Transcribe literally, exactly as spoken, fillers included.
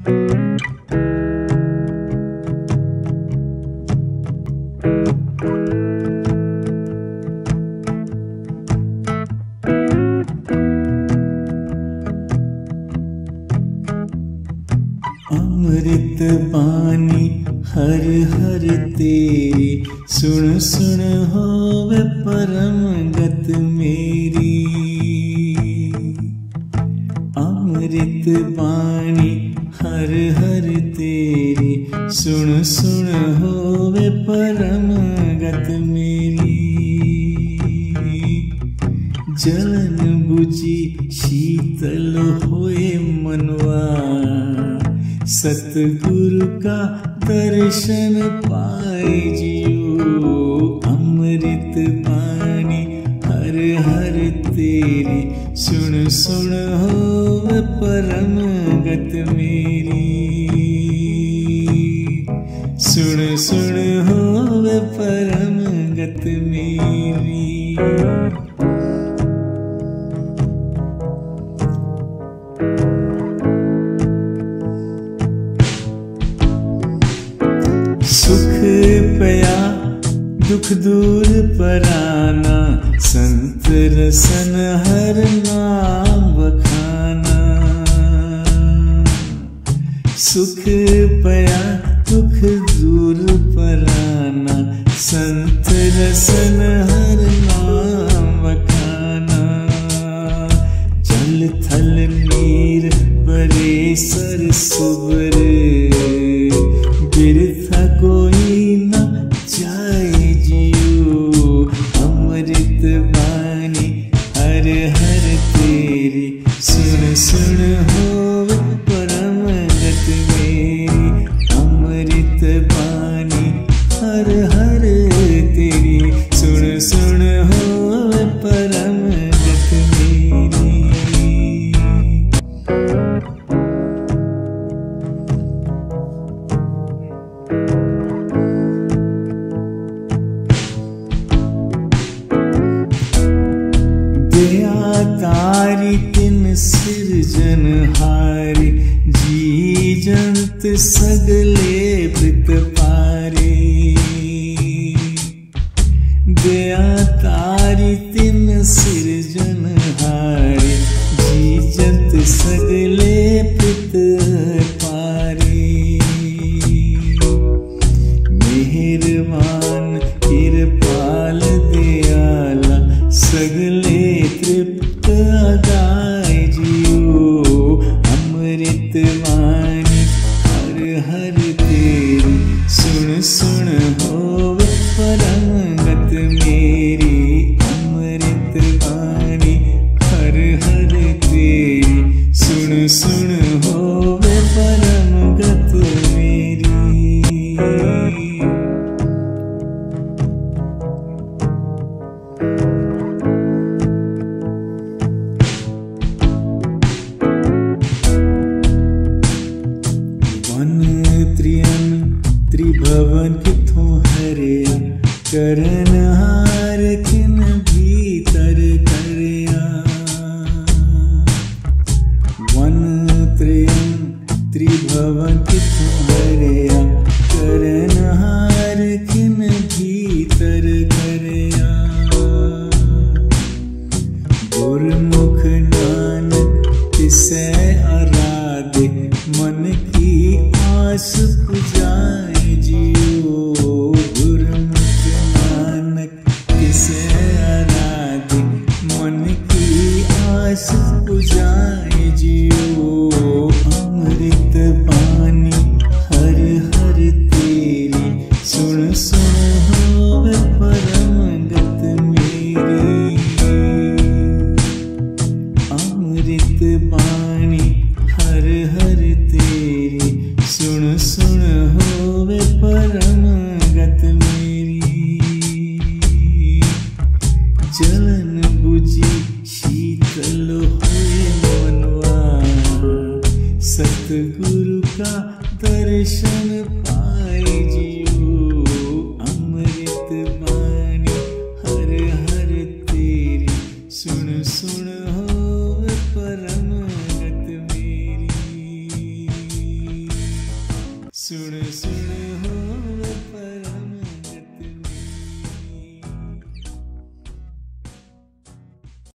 अमृत वाणी हर हर तेरी, सुन सुन होवे परम गत मेरी। अमृत वाणी हर हर तेरी, सुन सुन होवे परम गत मेरी। जलन बुझी शीतल होए मनवा, सतगुरु का दर्शन पाए जियो। अमृत वाणी हर हर तेरी, सुन सुन होवे परम गत मेरी। सुन सुन होवे परम गत मेरी। सुख पया दुख दूर पराना, संत रसन हर नाम बखाना। सुख पया दुख दूर पराना, संत रसन हर नाम बखाना। जल थल नीर बरे सर सुबर, बिरथा कोई न जाए जियो। अमृत वाणी हर हर तेरी, सुन सुन होवे परम गत मेरी। अमृत वाणी हर हर तेरी, सुन सुन होवे परम गत मेरी। दया तारी तिन सिरजनहारी, जी जंत सगले वृत पारे। दया तारी तिन सिरजनहारी, जी जंत सगले वृत पारे। मेहरबान कृपाल दयाला, सगले तृप्त अगाए जियो। अमृत वाणी हर हर तेरी, सुन सुन होवे परम गत मेरी। अमृत वाणी हर हर तेरी, सुन सुन होवे परम गत मेरी। त्रिभुवन किथों हरिया, करनहार किन भीतर करया। वन त्रयन त्रिभुवन किथों हरिया, करनहार किन भीतर करया। गुरमुख नानक तिसै आराधे, मन की आस पुजाए जियो। गुरमुख नानक तिसै आराधे, मन की आस पुजाए जियो। अमृत वाणी हर हर तेरी, सुन सुन होवे परम गत मेरी। अमृत वाणी हर हर तेरी, सुन सुन होवे परम गत मेरी। जलन बुझी शीतल होए मनवा, सतगुरु का दर्शन पाए जियो। अमृत वाणी हर हर तेरी, सुन सुन होवे परम गत मेरी। सुन सुन